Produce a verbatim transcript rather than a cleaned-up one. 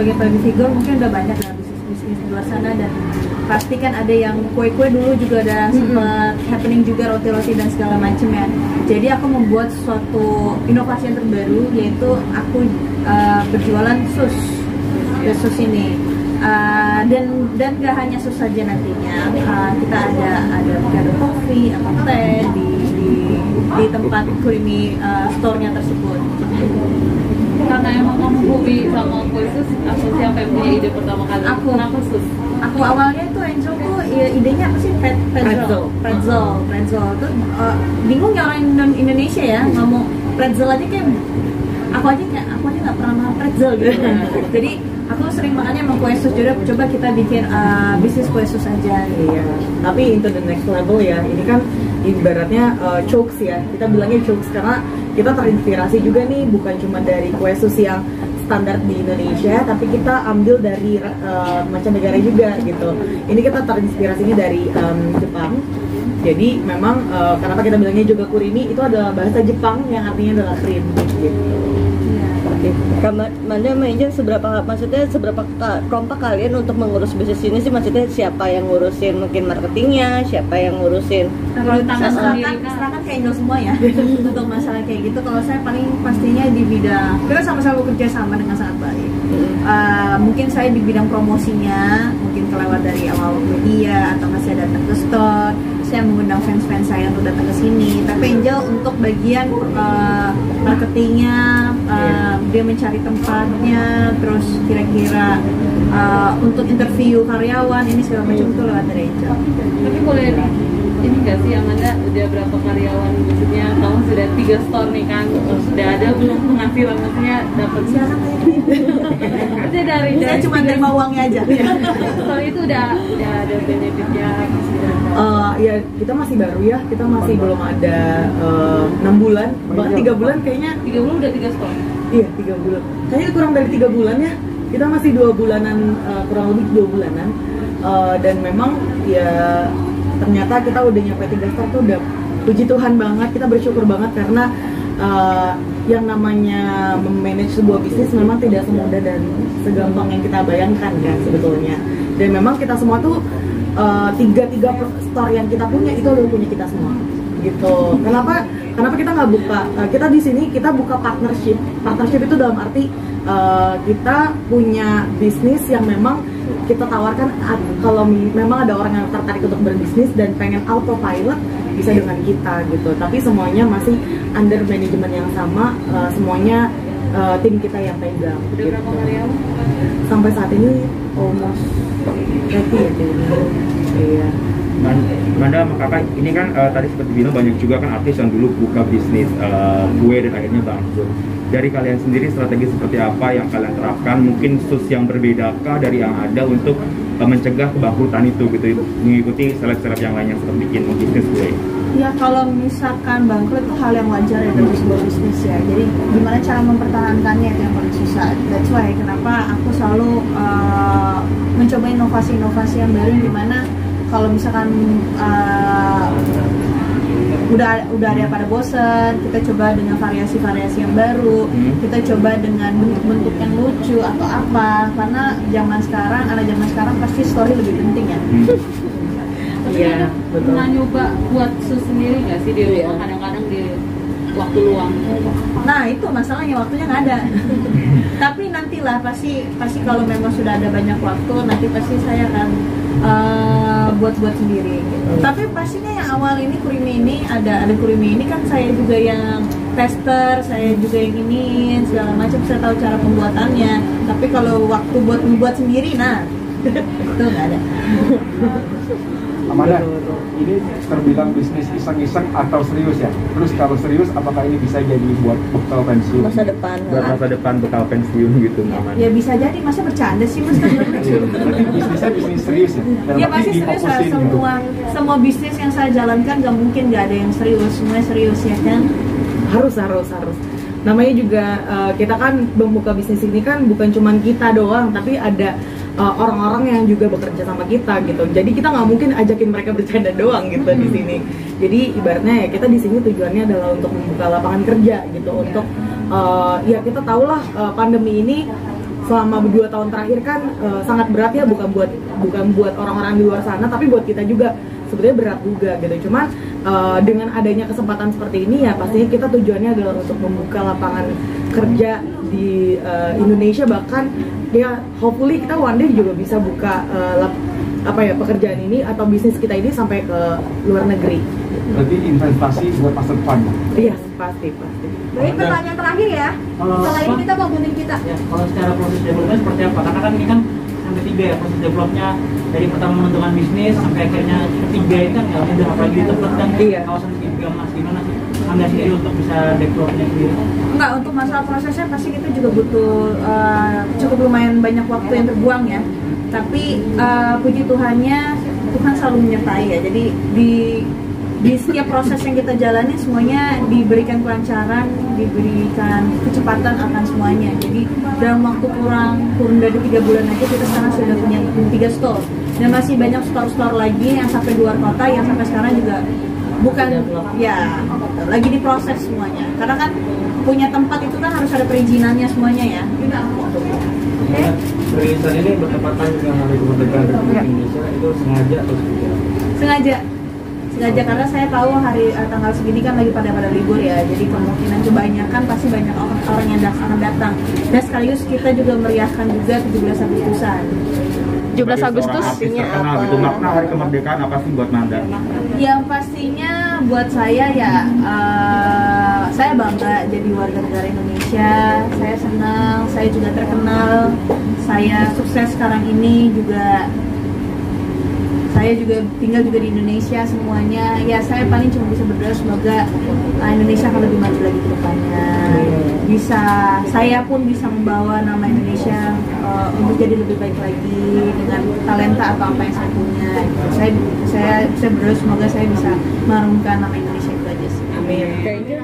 sebagai public figure mungkin udah banyak lah bisnis-bisnis di luar sana, dan pasti kan ada yang kue-kue dulu juga ada sempat happening juga, roti-roti dan segala macam ya. Jadi aku membuat suatu inovasi yang terbaru, yaitu aku uh, berjualan sus, sus ini. Uh, dan dan gak hanya sus saja nantinya, uh, kita ada ada ada kopi atau teh di di, di tempat Creamy uh, store-nya tersebut. Karena emang kamu hobi sama kue sus, atau siapa yang punya ide pertama kali? Aku. Kenapa sus? Aku awalnya tuh Angel tuh idenya apa sih? Pet, pretzel, pretzel, pretzel. Tuh uh, bingung ya orang Indonesia ya ngomong pretzel aja kayak aku aja kayak aku aja nggak pernah makan pretzel gitu. Jadi aku sering makannya emang kue sus, jadi coba kita bikin uh, bisnis kue sus aja. Iya. Tapi into the next level ya. Ini kan ibaratnya uh, chokes ya. Kita bilangnya chokes karena kita terinspirasi juga nih, bukan cuma dari kue sus yang standar di Indonesia, tapi kita ambil dari uh, mancanegara juga gitu. Ini kita terinspirasinya dari um, Jepang. Jadi memang uh, kenapa kita bilangnya juga kurimi, itu adalah bahasa Jepang yang artinya adalah cream gitu. Oke, Manda sama Angel seberapa, maksudnya seberapa kompak kalian untuk mengurus bisnis ini sih? Maksudnya siapa yang ngurusin mungkin marketingnya, siapa yang ngurusin? Kalau tangan serahkan, serahkan ke Angel semua ya. Untuk masalah kayak gitu, kalau saya paling pastinya di bidang, kita sama-sama bekerja sama dengan sangat baik. Uh, mungkin saya di bidang promosinya, mungkin kelewat dari awal media atau masih datang ke store. Saya mengundang fans-fans saya untuk datang ke sini. Tapi Angel untuk bagian uh, marketingnya, uh, dia mencari tempatnya, terus kira-kira uh, untuk interview karyawan ini segala macam itu lewat dari Angel. Tapi boleh ini nggak sih Amanda, udah berapa karyawan? Maksudnya kamu sudah tiga store nih kan, sudah ada belum penghasilan, maksudnya dapat siaran aja dari saya cuma terima uangnya aja. Store itu udah udah ada benefitnya. Uh, ya kita masih baru ya, kita masih belum ada enam uh, bulan, bahkan tiga bulan kayaknya. Tiga bulan udah tiga store. Iya tiga bulan. Kayaknya kurang dari tiga bulan ya. Kita masih dua bulanan, uh, kurang lebih dua bulanan. Uh, dan memang ya ternyata kita udah nyampe tiga store tuh udah puji Tuhan banget. Kita bersyukur banget karena uh, yang namanya memanage sebuah bisnis memang tidak semudah dan segampang yang kita bayangkan kan sebetulnya. Dan memang kita semua tuh Uh, tiga tiga store yang kita punya itu udah punya kita semua gitu. Kenapa kenapa kita nggak buka? Uh, kita di sini kita buka partnership. Partnership itu dalam arti uh, kita punya bisnis yang memang kita tawarkan uh, kalau memang ada orang yang tertarik untuk berbisnis dan pengen autopilot bisa dengan kita gitu. Tapi semuanya masih under manajemen yang sama. Uh, semuanya uh, tim kita yang pegang. Udah gitu. berapa karyawan? Sampai saat ini almost thirty ya kayaknya. Iya. Manda sama kakak ini kan uh, tadi seperti bilang banyak juga kan artis yang dulu buka bisnis uh, kue dan akhirnya bangkrut. Dari kalian sendiri strategi seperti apa yang kalian terapkan? Mungkin sus yang berbedakah dari yang ada untuk uh, mencegah kebangkrutan itu gitu, mengikuti seleb-seleb yang lain yang sedang bikin bisnis kue? Ya kalau misalkan bangkrut itu hal yang wajar ya dalam sebuah bisnis ya. Jadi gimana cara mempertahankannya itu yang paling susah. That's why kenapa aku selalu uh, mencoba inovasi-inovasi yang baru, dimana kalau misalkan uh, udah udah ada pada bosen, kita coba dengan variasi-variasi yang baru, hmm. kita coba dengan bentuk-bentuk yang lucu atau apa, karena zaman sekarang, anak zaman sekarang pasti story lebih penting ya. Iya, hmm. betul. Pernah nyoba buat sus sendiri nggak sih di rumah, kadang-kadang di waktu luang? Nah itu masalahnya, waktunya nggak ada. Tapi nantilah pasti pasti kalau memang sudah ada banyak waktu, nanti pasti saya akan uh, buat-buat sendiri gitu. Hmm. Tapi pastinya yang awal ini kurimi ini ada ada kurimi ini kan saya juga yang tester, saya juga yang ini segala macam, saya tahu cara pembuatannya. Tapi kalau waktu buat membuat sendiri, nah itu nggak ada. Amanda, ini terbilang bisnis iseng-iseng atau serius ya? Terus kalau serius, apakah ini bisa jadi buat bekal pensiun? Masa depan. Buat masa depan bekal pensiun gitu, Amanda. Ya bisa jadi, masa bercanda sih mas? Berarti bisnisnya bisnis serius ya? Dalam Ya arti pasti serius lah, difokusin semua semua bisnis yang saya jalankan gak mungkin gak ada yang serius, semuanya serius ya kan? Harus, harus, harus. Namanya juga uh, kita kan membuka bisnis ini kan bukan cuma kita doang, tapi ada orang-orang uh, yang juga bekerja sama kita gitu. Jadi kita nggak mungkin ajakin mereka bercanda doang gitu hmm. di sini. Jadi ibaratnya ya kita di sini tujuannya adalah untuk membuka lapangan kerja gitu. Yeah. Untuk uh, ya kita tahulah uh, pandemi ini selama dua tahun terakhir kan uh, sangat berat ya, bukan buat bukan buat orang-orang di luar sana, tapi buat kita juga sebetulnya berat juga gitu. Cuman uh, dengan adanya kesempatan seperti ini ya pastinya kita tujuannya adalah untuk membuka lapangan kerja di uh, Indonesia, bahkan ya hopefully kita one day juga bisa buka uh, lap, apa ya pekerjaan ini atau bisnis kita ini sampai ke luar negeri. Berarti investasi buat masa depan. Iya, pasti pasti. Baik, pertanyaan terakhir ya. Kalau Setelah ini apa? kita mau gunting kita. Ya, kalau secara proses development seperti apa? Karena kan ini kan sampai tiga ya proses developnya, dari pertama menentukan bisnis sampai akhirnya ketiga ini kan nggak mudah, apalagi di tempat kan Iya. kawasan tiga mas, gimana sih Anda sendiri untuk bisa developnya sendiri? Enggak, untuk masalah prosesnya pasti kita juga butuh uh, cukup lumayan banyak waktu yang terbuang ya. Tapi uh, puji Tuhannya, Tuhan selalu menyertai ya. Jadi di di setiap proses yang kita jalani semuanya diberikan kelancaran, diberikan kecepatan akan semuanya. Jadi dalam waktu kurang kurang dari tiga bulan aja kita sekarang sudah punya tiga store, dan masih banyak store-store lagi yang sampai luar kota yang sampai sekarang juga bukan ya lagi diproses semuanya. Karena kan punya tempat itu kan harus ada perizinannya semuanya ya. Oke? Perizinan ini bertepatan dengan hari kemerdekaan Republik Indonesia, itu sengaja atau tidak? Sengaja. Sengaja karena saya tahu hari uh, tanggal segini kan lagi pada pada libur ya, jadi kemungkinan kebanyakan pasti banyak orang, orang yang dat- akan datang, dan sekaligus kita juga meriahkan juga tujuh belas Agustusan. tujuh belas Sebagai Agustus seorang artis artinya terkenal apa? gitu, makna hari kemerdekaan apa sih buat Manda? Yang pastinya buat saya ya, uh, saya bangga jadi warga negara Indonesia. Saya senang, saya juga terkenal, saya sukses sekarang ini juga. Saya juga tinggal juga di Indonesia semuanya. Ya saya paling cuma bisa berdoa semoga uh, Indonesia akan lebih maju lagi ke depannya. Bisa, saya pun bisa membawa nama Indonesia uh, untuk jadi lebih baik lagi dengan talenta atau apa yang saya punya. Gitu. Saya saya saya berdoa semoga saya bisa mengharumkan nama Indonesia itu aja sih. Amin. Kayaknya